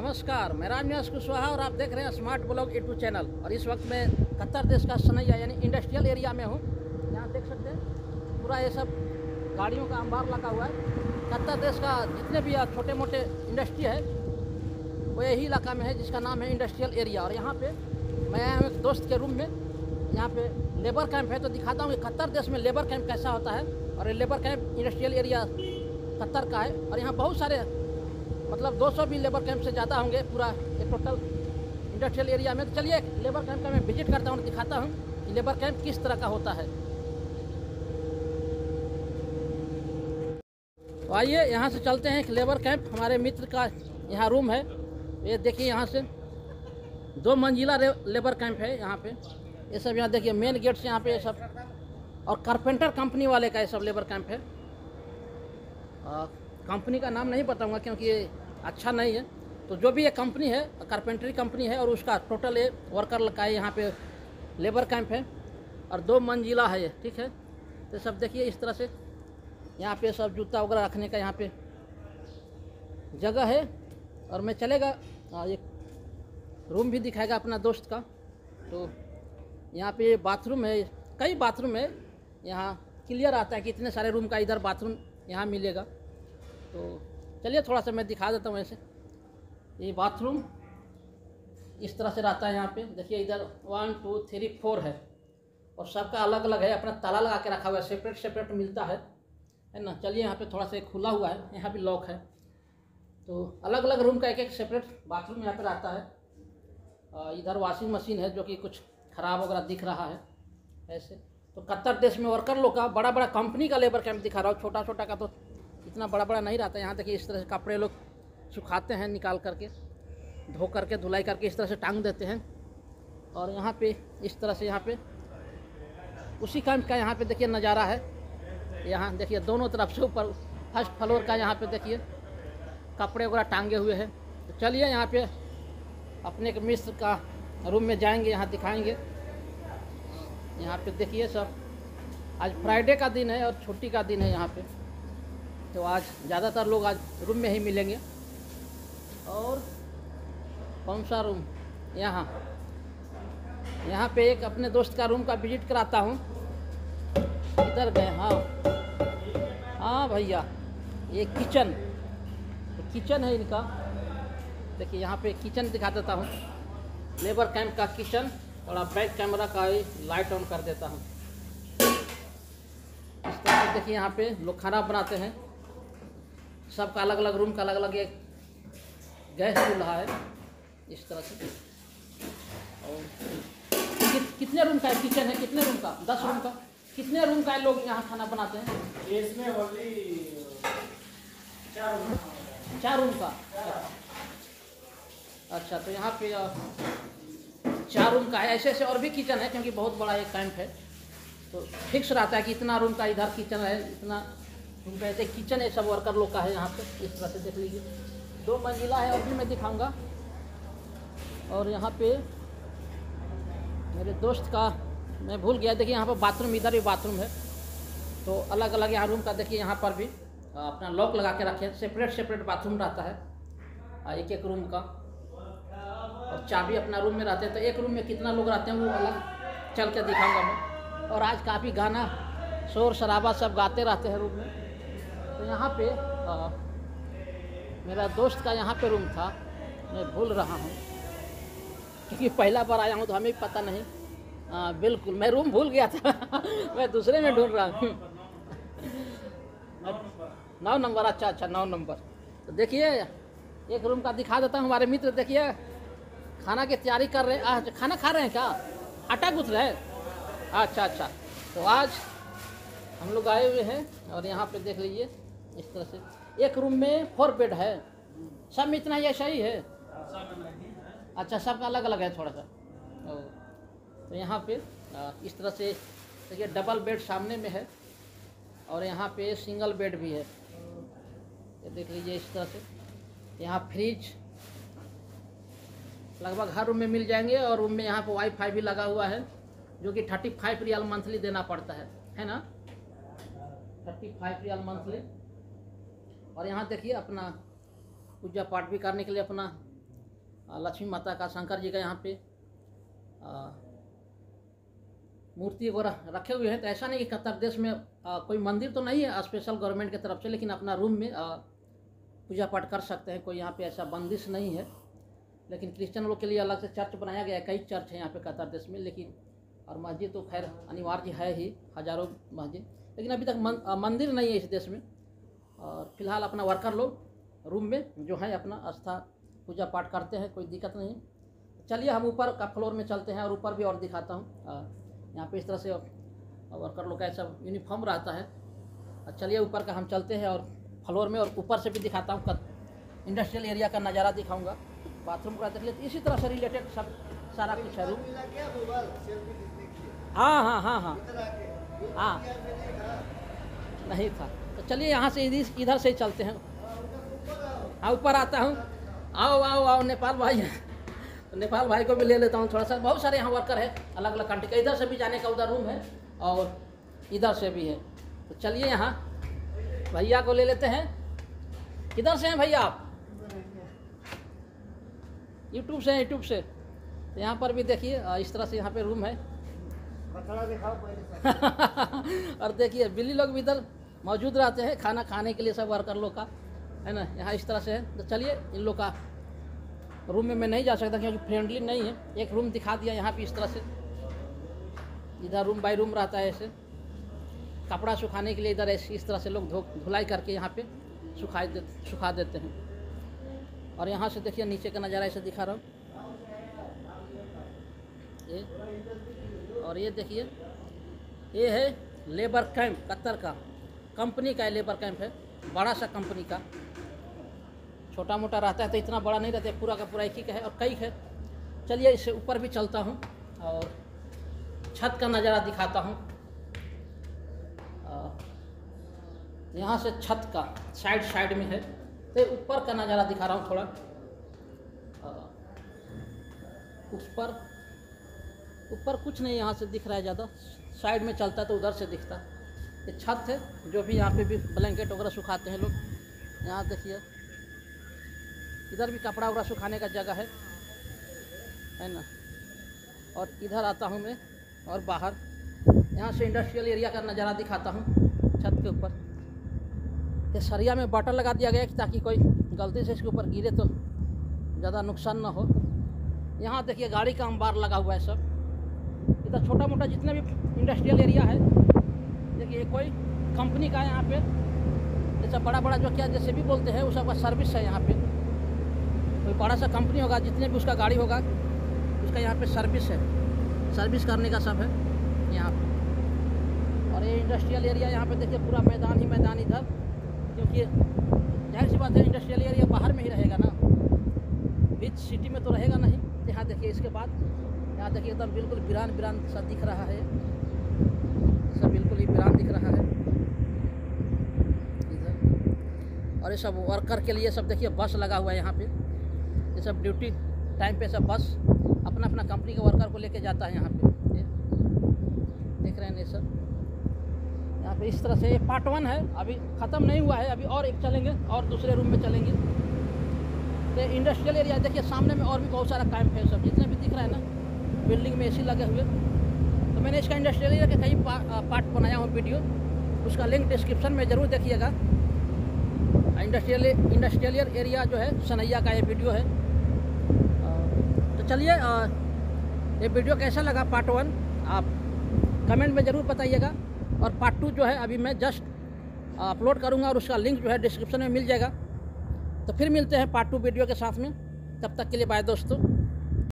नमस्कार, मैं रामनिवास कुशवाहा और आप देख रहे हैं स्मार्ट ब्लॉग यूट्यूब चैनल। और इस वक्त मैं कतर देश का सनैया यानी इंडस्ट्रियल एरिया में हूँ। यहाँ देख सकते हैं पूरा ये सब गाड़ियों का अंबार लगा हुआ है। कतर देश का जितने भी छोटे मोटे इंडस्ट्री है वो यही इलाका में है, जिसका नाम है इंडस्ट्रियल एरिया। और यहाँ पे मैं आया हूँ एक दोस्त के रूम में। यहाँ पे लेबर कैंप है, तो दिखाता हूँ कि कतर देश में लेबर कैंप कैसा होता है। और ये labour camp industrial area Qatar का है और यहाँ बहुत सारे मतलब 200 भी लेबर कैंप से ज़्यादा होंगे पूरा एक टोटल इंडस्ट्रियल एरिया में। तो चलिए लेबर कैंप का मैं विजिट करता हूँ और दिखाता हूँ कि लेबर कैंप किस तरह का होता है। तो आइए यहाँ से चलते हैं। एक लेबर कैंप हमारे मित्र का यहाँ रूम है। ये देखिए यहाँ से 2 मंजिला लेबर कैंप है यहाँ पे। ये सब यहाँ देखिए मेन गेट से यहाँ पे ये सब, और कारपेंटर कंपनी वाले का ये सब लेबर कैंप है। कंपनी का नाम नहीं बताऊंगा क्योंकि ये अच्छा नहीं है। तो जो भी ये कंपनी है कारपेंटरी कंपनी है और उसका टोटल ये वर्कर का यहाँ पे लेबर कैंप है और 2 मंजिला है ये, ठीक है। तो सब देखिए इस तरह से यहाँ पे सब जूता वगैरह रखने का यहाँ पे जगह है। और मैं चलेगा एक रूम भी दिखाएगा अपना दोस्त का। तो यहाँ पे बाथरूम है, कई बाथरूम है यहाँ, क्लियर आता है कि इतने सारे रूम का इधर बाथरूम यहाँ मिलेगा। तो चलिए थोड़ा सा मैं दिखा देता हूँ। ऐसे ये बाथरूम इस तरह से रहता है। यहाँ पे देखिए इधर 1 2 3 4 है और सबका अलग अलग है, अपना ताला लगा के रखा हुआ है, सेपरेट सेपरेट मिलता है ना। चलिए यहाँ पे थोड़ा सा खुला हुआ है, यहाँ भी लॉक है। तो अलग अलग रूम का एक एक सेपरेट बाथरूम यहाँ पे रहता है। इधर वॉशिंग मशीन है जो कि कुछ ख़राब वगैरह दिख रहा है ऐसे। तो कतर देश में वर्कर लोग का बड़ा बड़ा कंपनी का लेबर कैंप दिखा रहा हूँ। छोटा छोटा का तो इतना बड़ा बड़ा नहीं रहता। यहाँ देखिए इस तरह से कपड़े लोग सुखाते हैं, निकाल करके धो करके धुलाई करके इस तरह से टांग देते हैं। और यहाँ पे इस तरह से यहाँ पे उसी कैंप का यहाँ पे देखिए नज़ारा है। यहाँ देखिए दोनों तरफ से ऊपर फर्स्ट फ्लोर का यहाँ पे देखिए कपड़े वगैरह टांगे हुए हैं। तो चलिए यहाँ पे अपने के मिस्र का रूम में जाएंगे, यहाँ दिखाएंगे। यहाँ पे देखिए सब आज फ्राइडे का दिन है और छुट्टी का दिन है यहाँ पे, तो आज ज़्यादातर लोग आज रूम में ही मिलेंगे। और कौन सा रूम, यहाँ पे एक अपने दोस्त का रूम का विजिट कराता हूँ। इधर गए, हाँ भैया, ये किचन है इनका। देखिए यहाँ पे किचन दिखा देता हूँ, लेबर कैंप का किचन। थोड़ा बैक कैमरा का ही लाइट ऑन कर देता हूँ। इस तरह से देखिए यहाँ पे लोग खाना बनाते हैं। सबका अलग अलग रूम का अलग अलग एक गैस चूल्हा है इस तरह से। और कितने रूम का है किचन है? कितने रूम का? 10 रूम का। कितने रूम का लोग यहाँ खाना बनाते हैं? इसमें ओनली 4 रूम का। अच्छा, तो यहाँ पे 4 रूम का है। ऐसे ऐसे और भी किचन है क्योंकि बहुत बड़ा एक कैंप है, तो फिक्स रहता है कि इतना रूम का इधर किचन है, इतना रूम का ऐसे किचन है। सब वर्कर लोग का है यहाँ पे। इस तरह से देख लीजिए 2 मंजिला है, और भी मैं दिखाऊंगा। और यहाँ पे मेरे दोस्त का मैं भूल गया, देखिए यहाँ पर बाथरूम, इधर भी बाथरूम है। तो अलग अलग यहाँ रूम का देखिए, यहाँ पर भी अपना लॉक लगा के रखे, सेपरेट सेपरेट बाथरूम रहता है एक एक रूम का। और चाबी अपना रूम में रहते हैं। तो एक रूम में कितना लोग रहते हैं वो अलग चल के दिखाऊंगा मैं। और आज काफ़ी गाना शोर शराबा सब गाते रहते हैं रूम में। तो यहाँ पे मेरा दोस्त का यहाँ पे रूम था, मैं भूल रहा हूँ क्योंकि पहला बार आया हूँ तो हमें पता नहीं। बिल्कुल मैं रूम भूल गया था मैं दूसरे में ढूंढ रहा हूँ। 9 नंबर। अच्छा 9 नंबर। तो देखिए एक रूम का दिखा देता हूँ। हमारे मित्र देखिए खाना की तैयारी कर रहे हैं। खाना खा रहे हैं क्या? आटा गूँथ रहे हैं? अच्छा। तो आज हम लोग आए हुए हैं और यहाँ पे देख लीजिए इस तरह से एक रूम में 4 बेड है। सब में इतना ही ऐसा ही है? अच्छा, सबका अलग अलग है थोड़ा सा। तो यहाँ पे इस तरह से देखिए डबल बेड सामने में है और यहाँ पे सिंगल बेड भी है। ये देख लीजिए इस तरह से। यहाँ फ्रिज लगभग हर रूम में मिल जाएंगे। और रूम में यहाँ पे वाईफाई भी लगा हुआ है जो कि 35 रियाल मंथली देना पड़ता है ना? 35 रियाल मंथली। और यहाँ देखिए अपना पूजा पाठ भी करने के लिए अपना लक्ष्मी माता का, शंकर जी का यहाँ पे मूर्ति वगैरह रखे हुए हैं। तो ऐसा नहीं कि कतर देश में कोई मंदिर तो नहीं है स्पेशल गवर्नमेंट की तरफ से, लेकिन अपना रूम में पूजा पाठ कर सकते हैं, कोई यहाँ पे ऐसा बंदिश नहीं है। लेकिन क्रिश्चियन लोग के लिए अलग से चर्च बनाया गया है, कई चर्च हैं यहाँ पे कतर देश में, लेकिन और मस्जिद तो खैर अनिवार्य है ही, हज़ारों मस्जिद, लेकिन अभी तक मंदिर नहीं है इस देश में। और फिलहाल अपना वर्कर लोग रूम में जो है अपना आस्था पूजा पाठ करते हैं, कोई दिक्कत नहीं। चलिए हम ऊपर का फ्लोर में चलते हैं और ऊपर भी और दिखाता हूँ। यहाँ पे इस तरह से वर्कर लोग का ऐसा यूनिफॉर्म रहता है। चलिए ऊपर का हम चलते हैं और फ्लोर में, और ऊपर से भी दिखाता हूँ, इंडस्ट्रियल एरिया का नज़ारा दिखाऊँगा, बाथरूम का देख लेते, इसी तरह से रिलेटेड सब सारा कुछ है रूम। हाँ हाँ हाँ हाँ हाँ, नहीं था। तो चलिए यहाँ से इधर से ही चलते हैं। हाँ ऊपर आता हूँ, आओ आओ आओ, नेपाल भाई है, तो नेपाल भाई को भी ले लेता हूँ थोड़ा सा। बहुत सारे यहाँ वर्कर है अलग अलग कंट्री का, इधर से भी जाने का उधर रूम है और इधर से भी है। तो चलिए यहाँ भैया को ले लेते हैं। किधर से हैं भैया आप? यूट्यूब से हैं, यूट्यूब से। तो यहाँ पर भी देखिए इस तरह से यहाँ पे रूम है। और देखिए बिल्ली लोग भी इधर मौजूद रहते हैं खाना खाने के लिए, सब वर्कर लोग का है ना, यहाँ इस तरह से है। तो चलिए इन लोग का रूम में मैं नहीं जा सकता क्योंकि फ्रेंडली नहीं है। एक रूम दिखा दिया यहाँ पे इस तरह से, इधर रूम बाय रूम रहता है ऐसे, कपड़ा सुखाने के लिए इधर ऐसे इस तरह से लोग धुलाई करके यहाँ पे सुखा देते हैं। और यहाँ से देखिए नीचे का नज़ारा ऐसे दिखा रहा हूँ ये, और ये देखिए ये है लेबर कैंप, कतर का कंपनी का लेबर कैंप है, बड़ा सा कंपनी का। छोटा मोटा रहता है तो इतना बड़ा नहीं रहता है, पूरा का पूरा एक ही का है और कई है। चलिए इससे ऊपर भी चलता हूँ और छत का नज़ारा दिखाता हूँ। यहाँ से छत का साइड में है, तो ऊपर का नज़ारा दिखा रहा हूँ थोड़ा। ऊपर कुछ नहीं यहाँ से दिख रहा है ज़्यादा, साइड में चलता है तो उधर से दिखता। ये छत है, जो भी यहाँ पे भी ब्लैंकेट वगैरह सुखाते हैं लोग। यहाँ देखिए इधर भी कपड़ा वगैरह सुखाने का जगह है ना। और इधर आता हूँ मैं और बाहर यहाँ से इंडस्ट्रियल एरिया का नज़ारा दिखाता हूँ। छत के ऊपर ये सरिया में बटन लगा दिया गया ताकि कोई गलती से इसके ऊपर गिरे तो ज़्यादा नुकसान ना हो। यहाँ देखिए गाड़ी का अंबार लगा हुआ है सब। इधर छोटा मोटा जितने भी इंडस्ट्रियल एरिया है देखिए, कोई कंपनी का है यहाँ पे, जैसा बड़ा बड़ा जो क्या जैसे भी बोलते हैं वो सब का सर्विस है यहाँ पे। कोई बड़ा सा कंपनी होगा, जितने भी उसका गाड़ी होगा उसका यहाँ पे सर्विस है, सर्विस करने का सब है यहाँ पे। और ये इंडस्ट्रियल एरिया यहाँ पे देखिए पूरा मैदान ही मैदान इधर, क्योंकि जाहिर सी बात है इंडस्ट्रियल एरिया बाहर में ही रहेगा ना, बीच सिटी में तो रहेगा नहीं। यहाँ देखिए इसके बाद यहाँ देखिए एकदम बिल्कुल वीरान सा दिख रहा है, सब बिल्कुल ही वीरान दिख रहा है इधर। और ये सब वर्कर के लिए सब देखिए बस लगा हुआ है यहाँ पे, ये सब ड्यूटी टाइम पे सब बस अपना अपना कंपनी के वर्कर को लेके जाता है यहाँ पे। ये देख रहे हैं ये सब यहाँ पे इस तरह से। ये पार्ट 1 है, अभी ख़त्म नहीं हुआ है, अभी और एक चलेंगे और दूसरे रूम में चलेंगे। तो इंडस्ट्रियल एरिया देखिए सामने में और भी बहुत सारा कैंप है, सब जितने भी दिख रहा है ना, बिल्डिंग में एसी लगे हुए। तो मैंने इसका इंडस्ट्रियल एरिया के कई पार्ट बनाया हूँ वीडियो, उसका लिंक डिस्क्रिप्शन में ज़रूर देखिएगा। इंडस्ट्रियल एरिया जो है सनैया का ये वीडियो है। तो चलिए ये वीडियो कैसा लगा पार्ट 1 आप कमेंट में ज़रूर बताइएगा। और पार्ट 2 जो है अभी मैं जस्ट अपलोड करूँगा और उसका लिंक जो है डिस्क्रिप्शन में मिल जाएगा। तो फिर मिलते हैं पार्ट 2 वीडियो के साथ में, तब तक के लिए बाय दोस्तों।